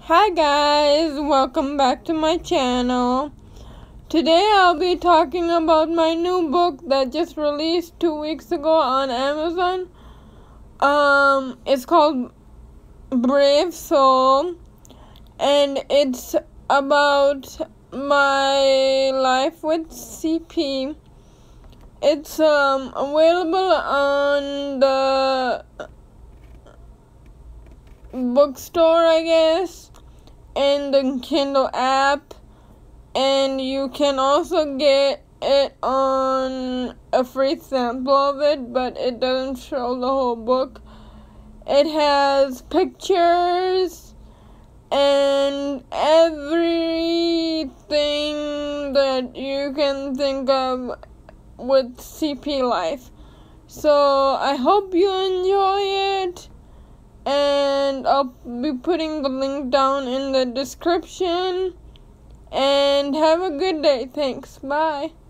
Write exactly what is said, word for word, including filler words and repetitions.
Hi guys, welcome back to my channel. Today I'll be talking about my new book that just released two weeks ago on Amazon. Um, it's called Brave Soul, and it's about my life with C P. It's um available on the bookstore, I guess, and the Kindle app, and you can also get it on a free sample of it, but it doesn't show the whole book. It has pictures and everything that you can think of with C P life. So I hope you enjoy it, and I'll be putting the link down in the description. And have a good day. Thanks. Bye.